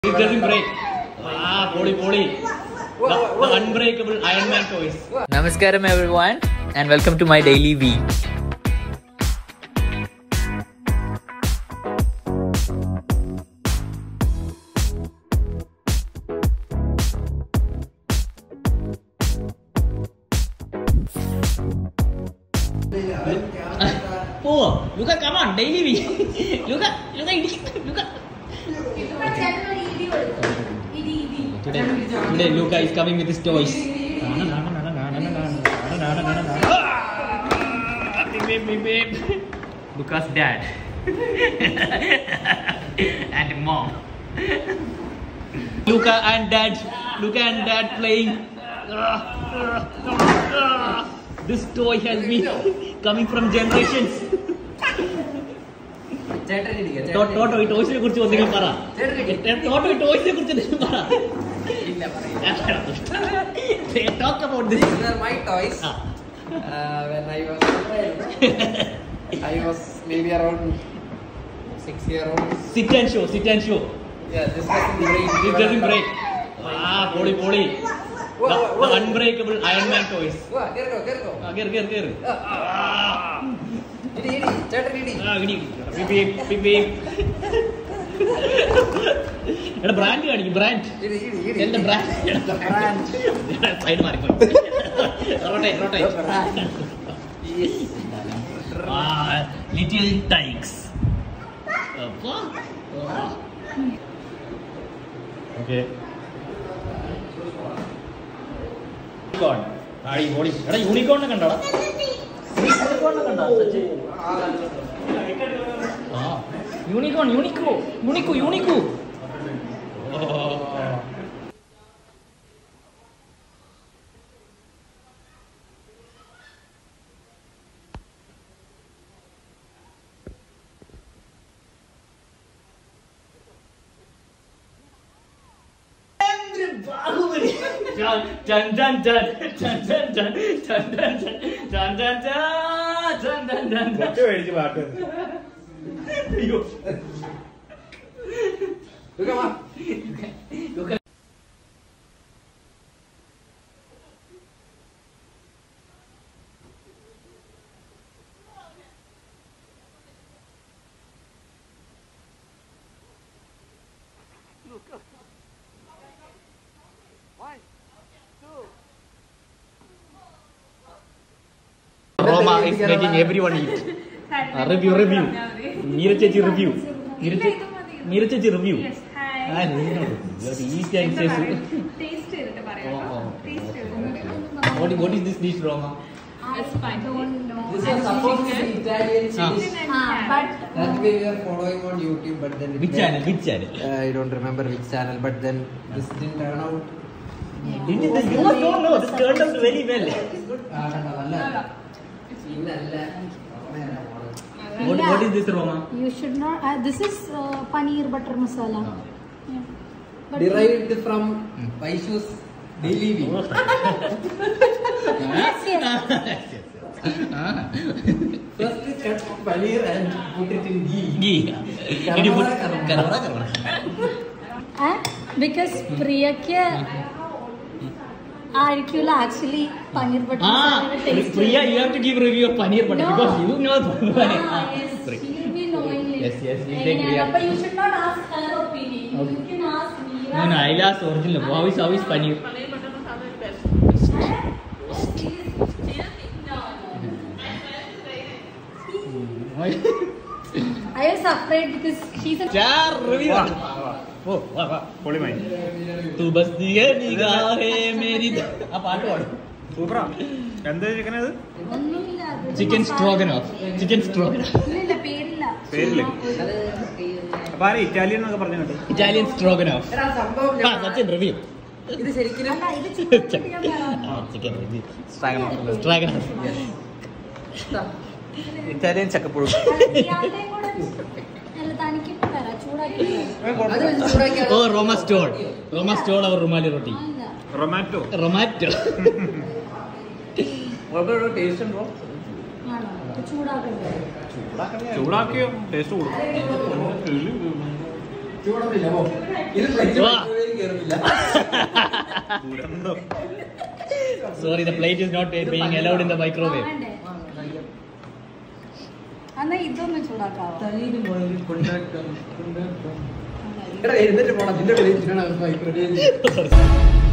It doesn't break. Poly. The Unbreakable Iron Man toys. Namaskaram everyone and welcome to my DailyV. Oh, Luca, come on, DailyV. Luca. Today Luca is coming with his toys. Beep. Luca's dad and mom. Luca and dad playing. This toy has been coming from generations. Toto toys ne kurichu onningal para. Toto toys ne kurichu onningal para. Talk about this. These are my toys. When I was a child, I was maybe around 6 years old. Sit and show. Yeah, this doesn't break. This doesn't break. Poly. The Unbreakable Iron Man toys. Get go. Get. Beep. It's brand. Tell the brand. Side mark. Rotate. Yes. Little tykes. Okay. Unicorn കണ്ടോടാ? Unico. Dun. Luca. Roma is making everyone eat. Review. Meera Chechi review. Yes, hi. Easy and say Taste it. What is this dish, Roma? It's fine. Don't know. This was supposed to be Italian cheese. But That way we are following on YouTube, but then Which channel? I don't remember which channel, but then this didn't turn out. No. This turned out very well. What is this, Roma? you should not. This is paneer butter masala. Yeah. But Derived from Vaishakh's DailyV. yes. First we cut paneer and put it in ghee. Did you put karvara? Because Priyakya actually paneer butter masala taste. Priya, you have to give review of paneer butter because you know paneer. Yes, she will be knowing it. Yes, you take Priya. But you should not ask her opinion. Okay. You can ask me. No, I'll ask original. How is paneer? Paneer butter masala is best. I was afraid because she's a review. Poly mine. Tu bas diye nigahe meri. Paatu paadu. Supera. Endha chicken adu? Chicken stroganoff. ഇല്ല പേരില്ല. പേരില്ല. അപ്പോൾ ആരെ Italian എന്നൊക്കെ പറഞ്ഞു കേട്ടോ. Italian stroganoff. Sachin review. ഇത് ശരിക്കും അല്ല ഇത് ചിക്കൻ ഞാൻ പറയാം. Chicken review. Stroganoff. Italian chakapuru. ഇയാളുടെ കൂടെ അല്ല തനിക്ക് ഇപ്പൊ തരാം ചൂടാക്കി. Oh, Roma stole our Rumali roti. Romato. Taste ഉണ്ടോ? ചൂടാക്കണ്ടേ? ചൂടാക്കിയോ ടേസ്റ്റ് കൊടുക്കും. ചൂടൊന്നുമില്ല പോ. ഇത് plate വാ. microwave കേറുന്നില്ല. Sorry, the plate is not being allowed in the microwave. എന്നാ ഇതൊന്ന് ചൂടാക്കാവോ? എടാ എഴുന്നേറ്റ് പോണം. നിന്റെ plate ആണ് microwave.